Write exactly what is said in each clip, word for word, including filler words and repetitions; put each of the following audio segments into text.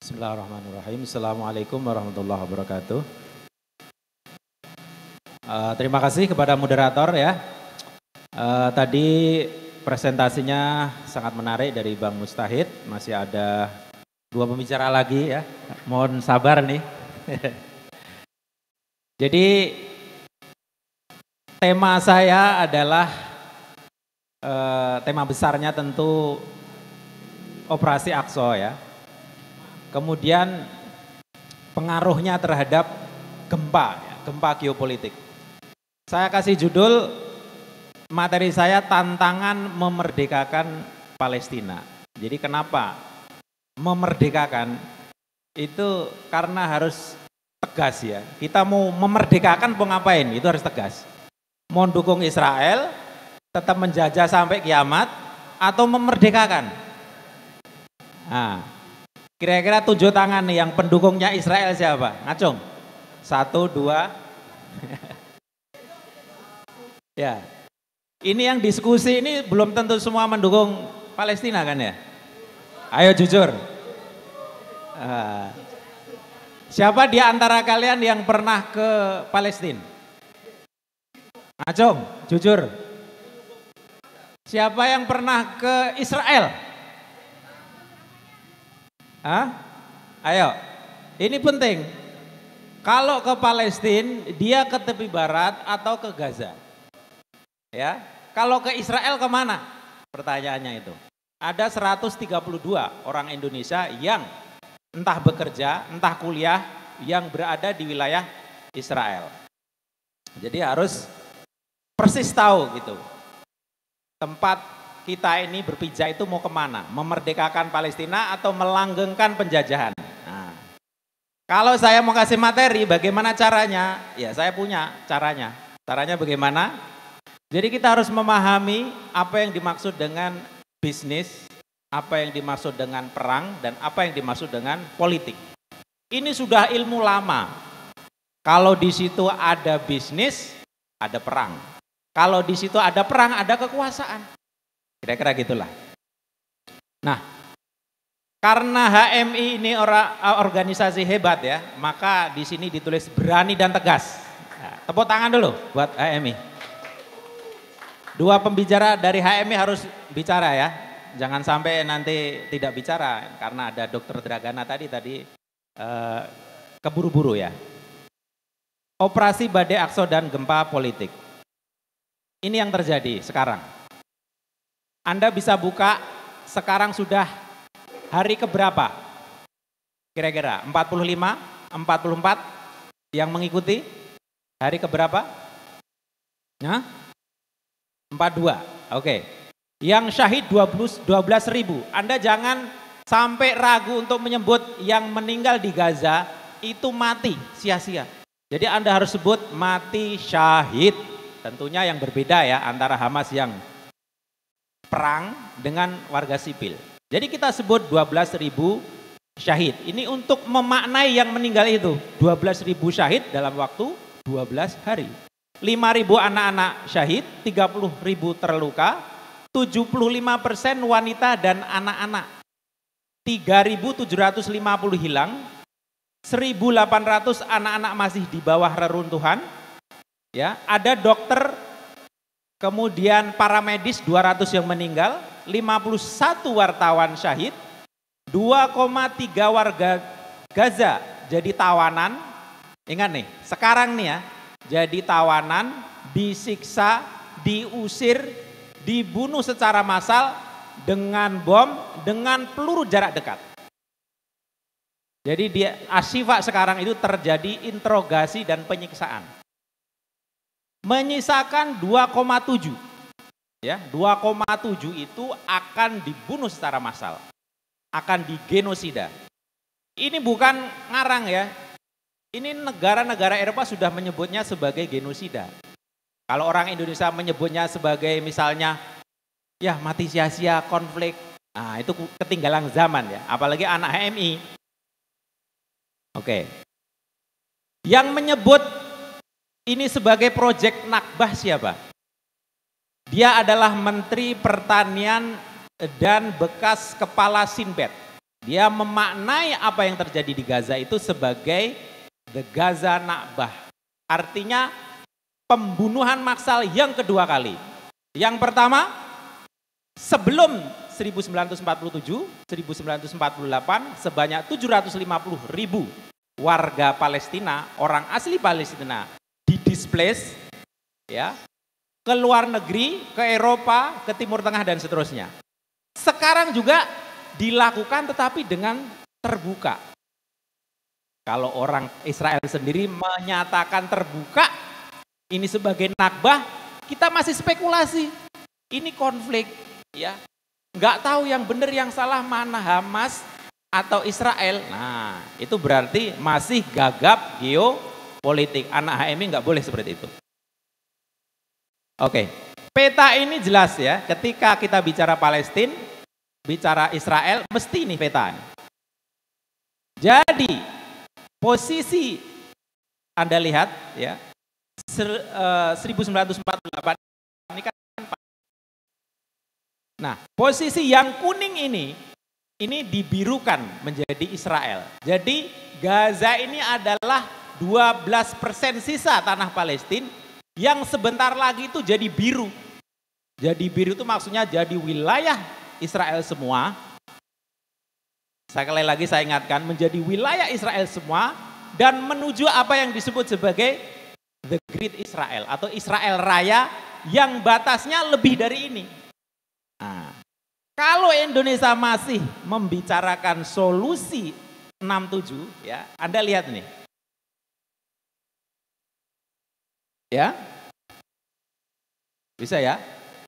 Bismillahirrahmanirrahim. Assalamualaikum warahmatullahi wabarakatuh. Uh, terima kasih kepada moderator ya. Uh, tadi presentasinya sangat menarik dari Bang Mustahid. Masih ada dua pembicara lagi ya. Mohon sabar nih. Jadi tema saya adalah uh, tema besarnya tentu Operasi Aqsa ya. Kemudian pengaruhnya terhadap gempa, ya, gempa geopolitik. Saya kasih judul materi saya tantangan memerdekakan Palestina. Jadi kenapa memerdekakan? Itu karena harus tegas ya. Kita mau memerdekakan mau ngapain? Itu harus tegas. Mau dukung Israel, tetap menjajah sampai kiamat, atau memerdekakan? Nah, kira-kira tujuh tangan nih yang pendukungnya Israel siapa? Ngacung. Satu, dua. Ya. Ini yang diskusi ini belum tentu semua mendukung Palestina kan ya? Ayo jujur. Uh, siapa di antara kalian yang pernah ke Palestina? Ngacung, jujur. Siapa yang pernah ke Israel? Hah? Ayo, ini penting. Kalau ke Palestina, dia ke tepi barat atau ke Gaza? Ya, kalau ke Israel kemana? Pertanyaannya itu. Ada seratus tiga puluh dua orang Indonesia yang entah bekerja, entah kuliah, yang berada di wilayah Israel. Jadi harus persis tahu gitu. Tempat kita ini berpijak itu mau kemana? Memerdekakan Palestina atau melanggengkan penjajahan? Nah, kalau saya mau kasih materi bagaimana caranya? Ya saya punya caranya. Caranya bagaimana? Jadi kita harus memahami apa yang dimaksud dengan bisnis, apa yang dimaksud dengan perang, dan apa yang dimaksud dengan politik. Ini sudah ilmu lama. Kalau di situ ada bisnis, ada perang. Kalau di situ ada perang, ada kekuasaan. Kira-kira gitulah. Nah, karena H M I ini ora, organisasi hebat ya, maka di sini ditulis berani dan tegas. Nah, tepuk tangan dulu buat H M I. Dua pembicara dari H M I harus bicara ya, jangan sampai nanti tidak bicara karena ada Dokter Dragana tadi tadi eh, keburu-buru ya. Operasi Badai Aqsa dan gempa politik. Ini yang terjadi sekarang. Anda bisa buka sekarang sudah hari keberapa? Kira-kira empat puluh lima, empat puluh empat yang mengikuti? Hari keberapa? Nah, empat puluh dua, oke. Yang syahid dua belas ribu. Anda jangan sampai ragu untuk menyebut yang meninggal di Gaza itu mati, sia-sia. Jadi Anda harus sebut mati syahid. Tentunya yang berbeda ya antara Hamas yang perang dengan warga sipil. Jadi kita sebut dua belas ribu syahid. Ini untuk memaknai yang meninggal itu. dua belas ribu syahid dalam waktu dua belas hari. lima ribu anak-anak syahid, tiga puluh ribu terluka, tujuh puluh lima persen wanita dan anak-anak. tiga ribu tujuh ratus lima puluh hilang, seribu delapan ratus anak-anak masih di bawah reruntuhan. Ya, ada dokter, kemudian para medis dua ratus yang meninggal, lima puluh satu wartawan syahid, dua koma tiga warga Gaza jadi tawanan. Ingat nih, sekarang nih ya, jadi tawanan, disiksa, diusir, dibunuh secara massal dengan bom, dengan peluru jarak dekat. Jadi di Ashifa sekarang itu terjadi interogasi dan penyiksaan. Menyisakan dua koma tujuh. Ya, dua koma tujuh itu akan dibunuh secara massal. Akan digenosida. Ini bukan ngarang ya. Ini negara-negara Eropa sudah menyebutnya sebagai genosida. Kalau orang Indonesia menyebutnya sebagai misalnya ya mati sia-sia, konflik. Nah, itu ketinggalan zaman ya, apalagi anak H M I. Oke. Yang menyebut ini sebagai proyek Nakbah siapa? Dia adalah Menteri Pertanian dan bekas Kepala Sinbad. Dia memaknai apa yang terjadi di Gaza itu sebagai the Gaza Nakbah. Artinya pembunuhan massal yang kedua kali. Yang pertama, sebelum seribu sembilan ratus empat puluh tujuh, seribu sembilan ratus empat puluh delapan, sebanyak tujuh ratus lima puluh ribu warga Palestina, orang asli Palestina, didisplace ya, ke luar negeri, ke Eropa, ke Timur Tengah dan seterusnya. Sekarang juga dilakukan tetapi dengan terbuka. Kalau orang Israel sendiri menyatakan terbuka ini sebagai nakbah, kita masih spekulasi. Ini konflik, ya. Nggak tahu yang benar yang salah mana Hamas atau Israel. Nah, itu berarti masih gagap geopolitik. Anak H M I nggak boleh seperti itu. Oke, peta ini jelas ya. Ketika kita bicara Palestina, bicara Israel, mesti ini peta. Jadi posisi Anda lihat ya, seribu sembilan ratus empat puluh delapan ini kan. Nah, posisi yang kuning ini, ini dibirukan menjadi Israel. Jadi Gaza ini adalah dua belas persen sisa tanah Palestina yang sebentar lagi itu jadi biru. Jadi biru itu maksudnya jadi wilayah Israel semua. Sekali lagi saya ingatkan, menjadi wilayah Israel semua dan menuju apa yang disebut sebagai The Great Israel atau Israel Raya yang batasnya lebih dari ini. Nah, kalau Indonesia masih membicarakan solusi enam tujuh, ya, Anda lihat nih. Ya. Bisa ya?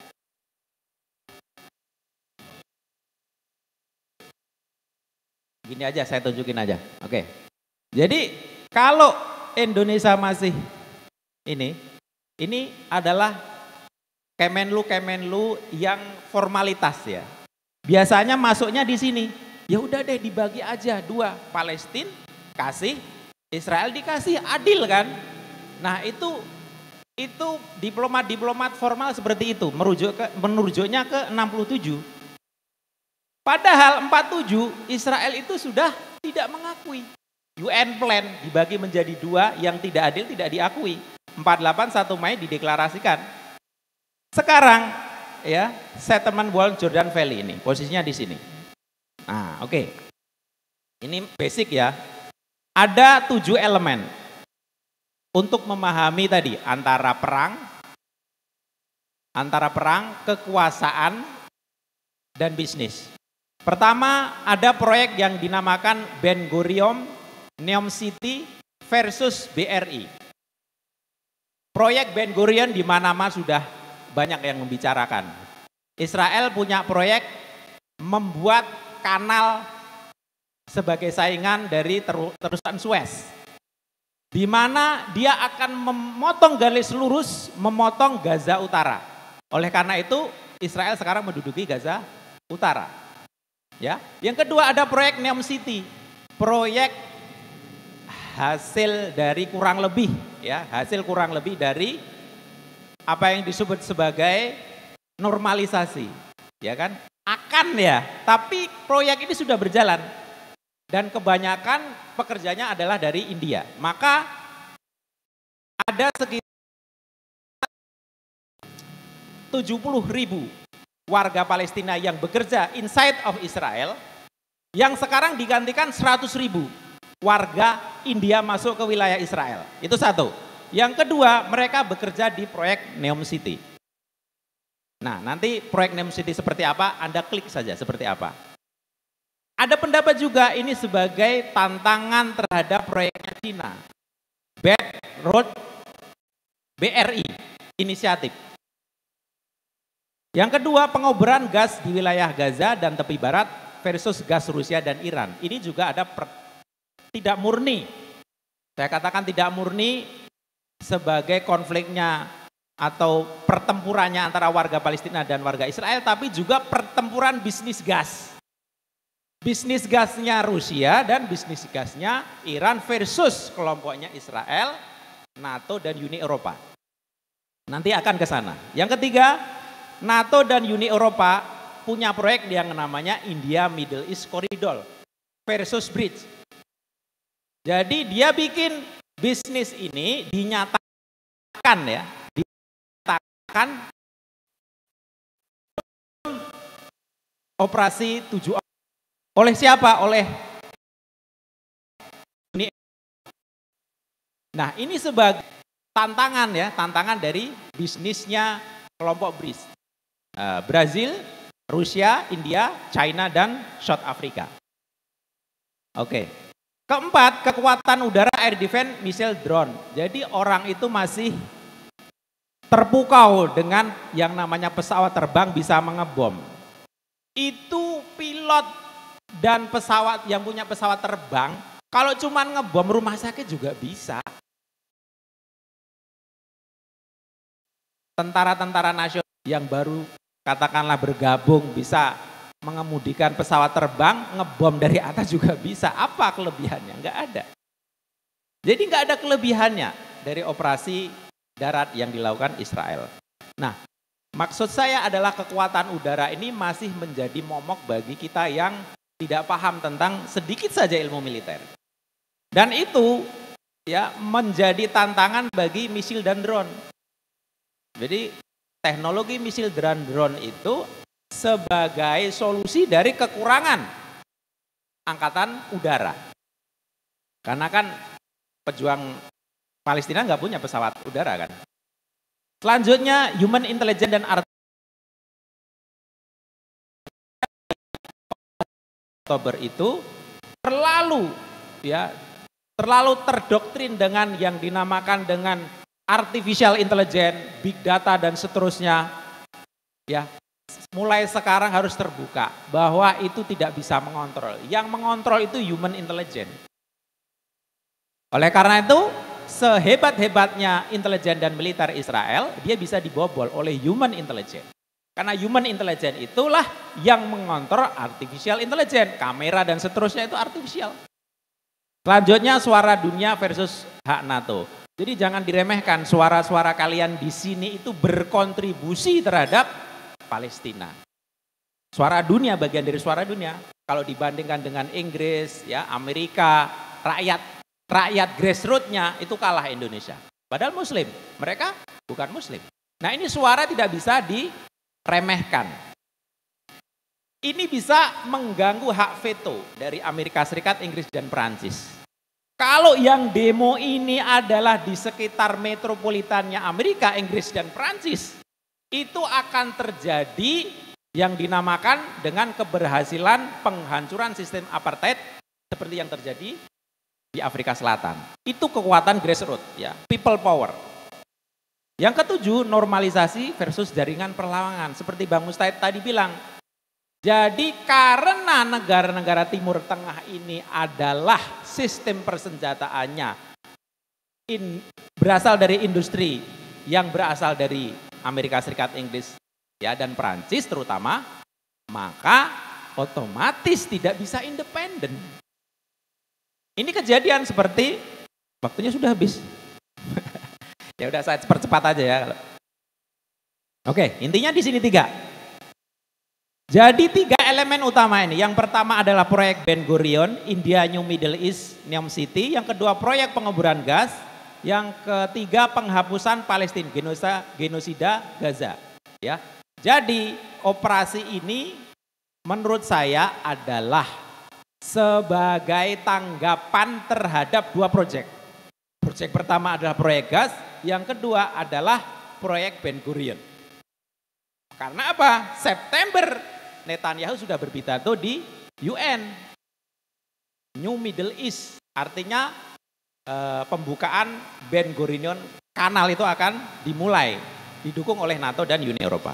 Gini aja, saya tunjukin aja. Oke. Jadi kalau Indonesia masih ini, ini adalah Kemenlu-Kemenlu yang formalitas ya. Biasanya masuknya di sini. Ya udah deh dibagi aja dua, Palestina kasih, Israel dikasih, adil kan? Nah itu itu diplomat-diplomat formal seperti itu, merujuk ke menurujuknya ke enam puluh tujuh. Padahal empat puluh tujuh Israel itu sudah tidak mengakui. U N plan dibagi menjadi dua, yang tidak adil tidak diakui. empat puluh delapan satu Mei dideklarasikan. Sekarang ya, settlement wall Jordan Valley ini posisinya di sini. Nah, oke. Okay. Ini basic ya. Ada tujuh elemen untuk memahami tadi antara perang, antara perang, kekuasaan dan bisnis. Pertama, ada proyek yang dinamakan Ben Gurion Neom City versus B R I. Proyek Ben Gurion di mana-mana sudah banyak yang membicarakan. Israel punya proyek membuat kanal sebagai saingan dari terusan Suez, di mana dia akan memotong garis lurus, memotong Gaza Utara. Oleh karena itu, Israel sekarang menduduki Gaza Utara. Ya, yang kedua ada proyek Neom City, proyek hasil dari kurang lebih, ya, hasil kurang lebih dari apa yang disebut sebagai normalisasi, ya kan? Akan ya, tapi proyek ini sudah berjalan dan kebanyakan pekerjanya adalah dari India. Maka ada sekitar tujuh puluh ribu warga Palestina yang bekerja inside of Israel, yang sekarang digantikan seratus ribu warga India masuk ke wilayah Israel. Itu satu. Yang kedua, mereka bekerja di proyek Neom City. Nah, nanti proyek Neom City seperti apa, Anda klik saja seperti apa. Ada pendapat juga ini sebagai tantangan terhadap proyeknya Cina. Belt Road B R I, inisiatif. Yang kedua, pengoboran gas di wilayah Gaza dan tepi barat versus gas Rusia dan Iran. Ini juga ada per, tidak murni. Saya katakan tidak murni sebagai konfliknya atau pertempurannya antara warga Palestina dan warga Israel, tapi juga pertempuran bisnis gas. Bisnis gasnya Rusia dan bisnis gasnya Iran versus kelompoknya Israel, NATO dan Uni Eropa. Nanti akan ke sana. Yang ketiga, NATO dan Uni Eropa punya proyek yang namanya India Middle East Corridor. versus bridge. Jadi dia bikin bisnis ini dinyatakan ya, dinyatakan operasi tujuh oleh siapa? Oleh Uni. Nah, ini sebagai tantangan ya, tantangan dari bisnisnya kelompok bridge. Uh, Brazil, Rusia, India, China, dan South Africa. Oke. Okay. Keempat, kekuatan udara air defense missile drone. Jadi orang itu masih terpukau dengan yang namanya pesawat terbang bisa mengebom. Itu pilot dan pesawat yang punya pesawat terbang, kalau cuma ngebom rumah sakit juga bisa. Tentara-tentara nasional yang baru katakanlah bergabung bisa mengemudikan pesawat terbang, ngebom dari atas juga bisa. Apa kelebihannya? Enggak ada. Jadi enggak ada kelebihannya dari operasi darat yang dilakukan Israel. Nah, maksud saya adalah kekuatan udara ini masih menjadi momok bagi kita yang tidak paham tentang sedikit saja ilmu militer. Dan itu ya menjadi tantangan bagi misil dan drone. Jadi teknologi misil dan drone itu sebagai solusi dari kekurangan angkatan udara. Karena kan pejuang Palestina nggak punya pesawat udara kan. Selanjutnya human intelligence dan art Oktober itu terlalu ya terlalu terdoktrin dengan yang dinamakan dengan artificial intelligence, big data dan seterusnya. Ya, mulai sekarang harus terbuka bahwa itu tidak bisa mengontrol. Yang mengontrol itu human intelligence. Oleh karena itu, sehebat-hebatnya intelijen dan militer Israel, dia bisa dibobol oleh human intelligence. Karena human intelligence itulah yang mengontrol artificial intelligence. Kamera dan seterusnya itu artificial. Selanjutnya suara dunia versus hak NATO. Jadi jangan diremehkan, suara-suara kalian di sini itu berkontribusi terhadap Palestina. Suara dunia, bagian dari suara dunia. Kalau dibandingkan dengan Inggris, ya Amerika, rakyat rakyat grassroots-nya itu kalah Indonesia. Padahal Muslim, mereka bukan Muslim. Nah ini suara tidak bisa diremehkan. Ini bisa mengganggu hak veto dari Amerika Serikat, Inggris, dan Perancis. Kalau yang demo ini adalah di sekitar metropolitannya Amerika, Inggris, dan Perancis, itu akan terjadi yang dinamakan dengan keberhasilan penghancuran sistem apartheid seperti yang terjadi di Afrika Selatan. Itu kekuatan grassroots, ya, people power. Yang ketujuh, normalisasi versus jaringan perlawanan. Seperti Bang Mustahid tadi bilang, jadi karena negara-negara Timur Tengah ini adalah sistem persenjataannya in, berasal dari industri yang berasal dari Amerika Serikat, Inggris, ya dan Perancis terutama, maka otomatis tidak bisa independen. Ini kejadian seperti waktunya sudah habis. Ya udah saya percepat aja ya. Oke, intinya di sini tiga. Jadi tiga elemen utama ini. Yang pertama adalah proyek Ben Gurion, India New Middle East, Neom City. Yang kedua proyek penguburan gas. Yang ketiga penghapusan Palestina, genosida, genosida Gaza. Ya. Jadi operasi ini menurut saya adalah sebagai tanggapan terhadap dua proyek. Proyek pertama adalah proyek gas, yang kedua adalah proyek Ben Gurion. Karena apa? September Netanyahu sudah berpidato di U N. New Middle East, artinya eh, pembukaan Ben Gurion kanal itu akan dimulai, didukung oleh NATO dan Uni Eropa.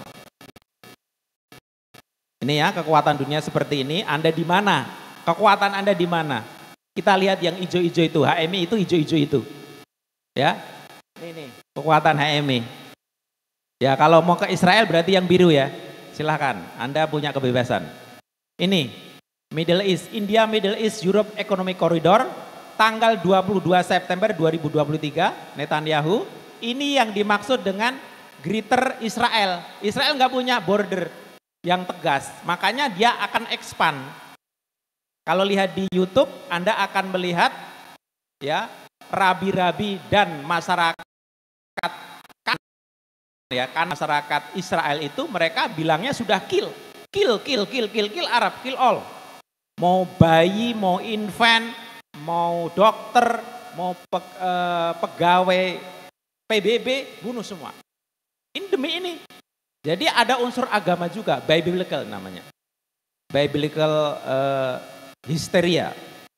Ini ya kekuatan dunia seperti ini, Anda di mana? Kekuatan Anda di mana? Kita lihat yang hijau-hijau itu, H M I itu hijau-hijau itu. Ya. Ini nih, kekuatan H M I. Ya, kalau mau ke Israel berarti yang biru ya. Silahkan, Anda punya kebebasan. Ini, Middle East, India Middle East Europe Economic Corridor, tanggal dua puluh dua September dua ribu dua puluh tiga, Netanyahu. Ini yang dimaksud dengan Greater Israel. Israel nggak punya border yang tegas, makanya dia akan expand. Kalau lihat di YouTube, Anda akan melihat ya rabi-rabi dan masyarakat ya kan masyarakat Israel itu mereka bilangnya sudah kill, kill, kill, kill, kill, kill Arab, kill all. Mau bayi, mau infant, mau dokter, mau pe, eh, pegawai P B B, bunuh semua. Ini demi ini. Jadi ada unsur agama juga, biblical namanya. Biblical eh, hysteria.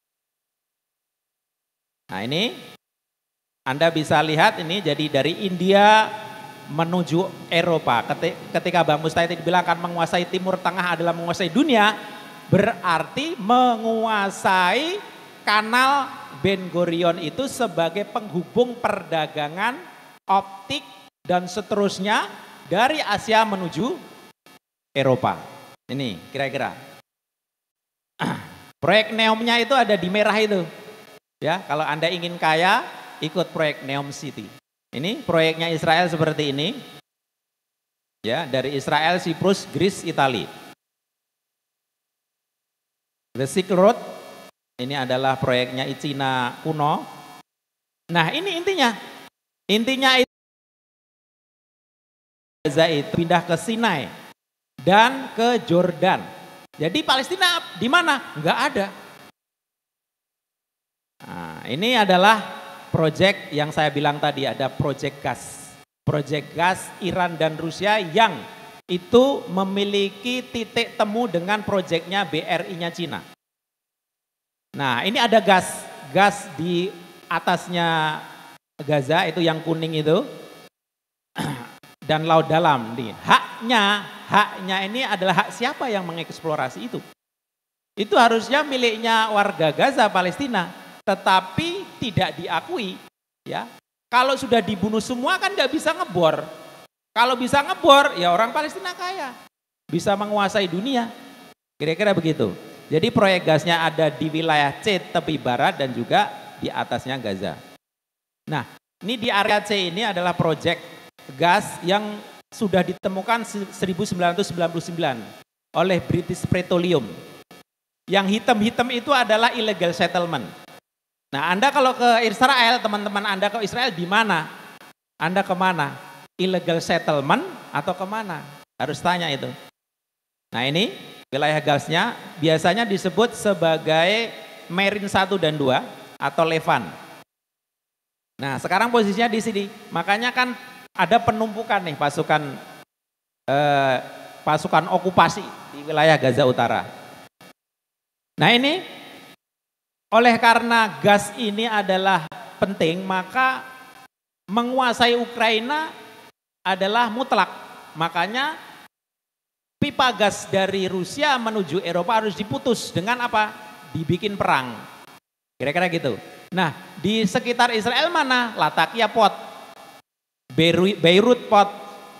Nah ini Anda bisa lihat ini jadi dari India menuju Eropa. Ketika Mbak Mustahil bilang akan menguasai Timur Tengah adalah menguasai dunia, berarti menguasai kanal Ben Gurion itu sebagai penghubung perdagangan, optik, dan seterusnya dari Asia menuju Eropa. Ini kira-kira. Proyek Neomnya itu ada di merah itu. Ya, kalau Anda ingin kaya, ikut proyek Neom City. Ini proyeknya Israel seperti ini. Ya, dari Israel, Siprus, Greece, Italia. The Silk Road, ini adalah proyeknya Cina kuno. Nah, ini intinya. Intinya itu Gaza itu pindah ke Sinai dan ke Jordan. Jadi Palestina di mana? Enggak ada. Nah, ini adalah proyek yang saya bilang tadi, ada proyek gas. Proyek gas Iran dan Rusia yang itu memiliki titik temu dengan proyeknya B R I-nya Cina. Nah ini ada gas, gas di atasnya Gaza itu yang kuning itu. Dan laut dalam. Nih, haknya, haknya ini adalah hak siapa yang mengeksplorasi itu? Itu harusnya miliknya warga Gaza, Palestina. Tetapi tidak diakui, ya. Kalau sudah dibunuh semua kan nggak bisa ngebor. Kalau bisa ngebor, ya orang Palestina kaya, bisa menguasai dunia. Kira-kira begitu. Jadi proyek gasnya ada di wilayah C tepi barat dan juga di atasnya Gaza. Nah, ini di area C ini adalah proyek gas yang sudah ditemukan seribu sembilan ratus sembilan puluh sembilan oleh British Petroleum. Yang hitam-hitam itu adalah illegal settlement. Nah, Anda kalau ke Israel, teman-teman Anda ke Israel di mana? Anda kemana? Illegal settlement atau kemana? Harus tanya itu. Nah ini wilayah gasnya biasanya disebut sebagai Merin satu dan dua atau Levan. Nah sekarang posisinya di sini. Makanya kan ada penumpukan nih pasukan eh, pasukan okupasi di wilayah Gaza Utara. Nah ini oleh karena gas ini adalah penting, maka menguasai Ukraina adalah mutlak. Makanya pipa gas dari Rusia menuju Eropa harus diputus dengan apa? Dibikin perang. Kira-kira gitu. Nah, di sekitar Israel mana? Latakia Port, Beirut Port,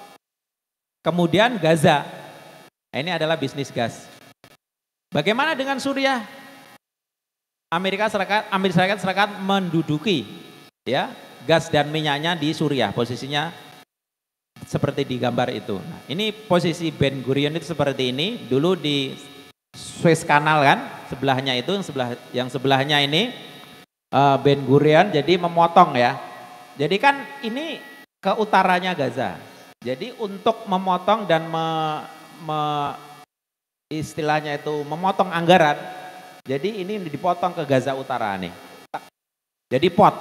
kemudian Gaza. Nah, ini adalah bisnis gas. Bagaimana dengan Suriah? Amerika Serikat, Amerika Serikat, Serikat menduduki ya gas dan minyaknya di Suriah, posisinya seperti di gambar itu. Nah, ini posisi Ben Gurion itu seperti ini, dulu di Suez Canal kan, sebelahnya itu, yang sebelah yang sebelahnya ini uh, Ben Gurion, jadi memotong ya. Jadi kan ini ke utaranya Gaza. Jadi untuk memotong dan me, me, istilahnya itu memotong anggaran. Jadi ini dipotong ke Gaza Utara nih. Jadi pot.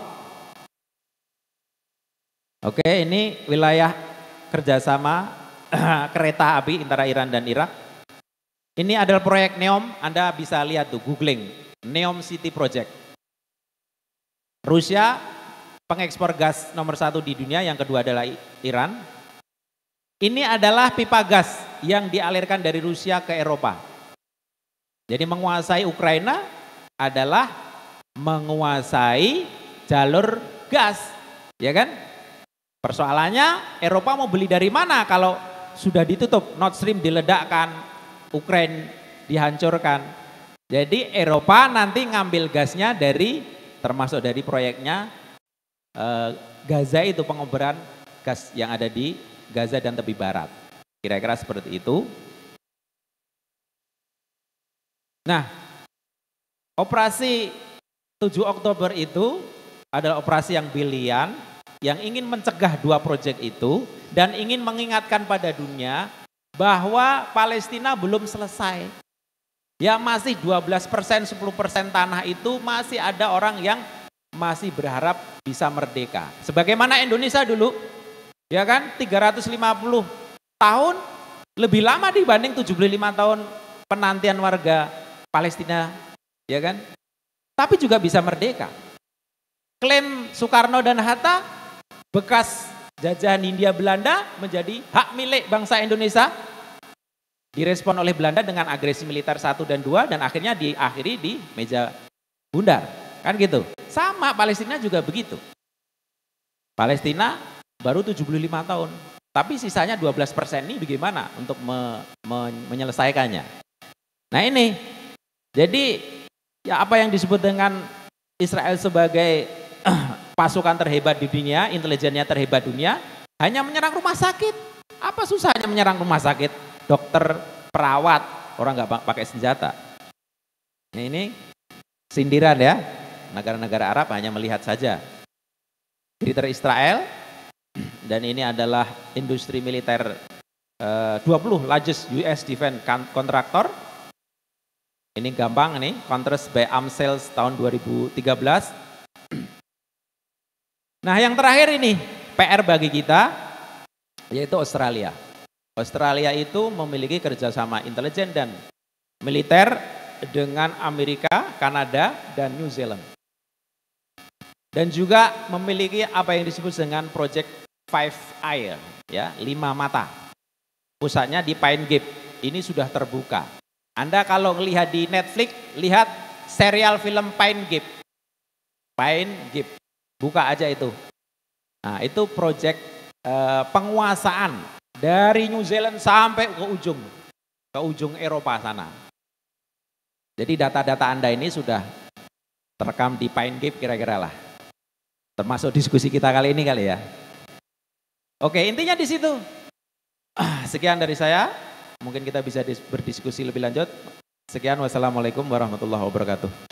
Oke, ini wilayah kerjasama kereta api antara Iran dan Irak. Ini adalah proyek Neom, Anda bisa lihat tuh googling, Neom City Project. Rusia pengekspor gas nomor satu di dunia, yang kedua adalah Iran. Ini adalah pipa gas yang dialirkan dari Rusia ke Eropa. Jadi menguasai Ukraina adalah menguasai jalur gas, ya kan? Persoalannya Eropa mau beli dari mana kalau sudah ditutup, Nord Stream diledakkan, Ukraina dihancurkan. Jadi Eropa nanti ngambil gasnya dari, termasuk dari proyeknya eh, Gaza itu, pengoboran gas yang ada di Gaza dan tepi barat. Kira-kira seperti itu. Nah, Operasi tujuh Oktober itu adalah operasi yang brilian, yang ingin mencegah dua proyek itu dan ingin mengingatkan pada dunia bahwa Palestina belum selesai. Ya masih dua belas persen, sepuluh persen tanah itu masih ada orang yang masih berharap bisa merdeka. Sebagaimana Indonesia dulu, ya kan, tiga ratus lima puluh tahun lebih lama dibanding tujuh puluh lima tahun penantian warga Palestina, ya kan? Tapi juga bisa merdeka. Klaim Soekarno dan Hatta, bekas jajahan Hindia Belanda menjadi hak milik bangsa Indonesia. Direspon oleh Belanda dengan agresi militer satu dan dua dan akhirnya diakhiri di meja bundar. Kan gitu. Sama Palestina juga begitu. Palestina baru tujuh puluh lima tahun. Tapi sisanya dua belas persen ini bagaimana untuk me, me, menyelesaikannya. Nah ini, jadi ya apa yang disebut dengan Israel sebagai pasukan terhebat di dunia, intelijennya terhebat dunia, hanya menyerang rumah sakit. Apa susahnya menyerang rumah sakit? Dokter, perawat, orang nggak pakai senjata. Nah, ini sindiran ya, negara-negara Arab hanya melihat saja. Militer Israel, dan ini adalah industri militer eh, dua puluh largest U S defense contractor. Ini gampang nih, Contrast by Amsels tahun dua ribu tiga belas. Nah yang terakhir ini, P R bagi kita, yaitu Australia. Australia itu memiliki kerjasama intelijen dan militer dengan Amerika, Kanada, dan New Zealand. Dan juga memiliki apa yang disebut dengan Project Five Eye, ya, lima mata. Pusatnya di Pine Gap, ini sudah terbuka. Anda kalau melihat di Netflix, lihat serial film Pine Gap. Pine Gap, buka aja itu. Nah itu proyek eh, penguasaan dari New Zealand sampai ke ujung, ke ujung Eropa sana. Jadi data-data Anda ini sudah terekam di Pine Gap kira-kira lah. Termasuk diskusi kita kali ini kali ya. Oke intinya di situ. Sekian dari saya. Mungkin kita bisa berdiskusi lebih lanjut. Sekian, wassalamualaikum warahmatullahi wabarakatuh.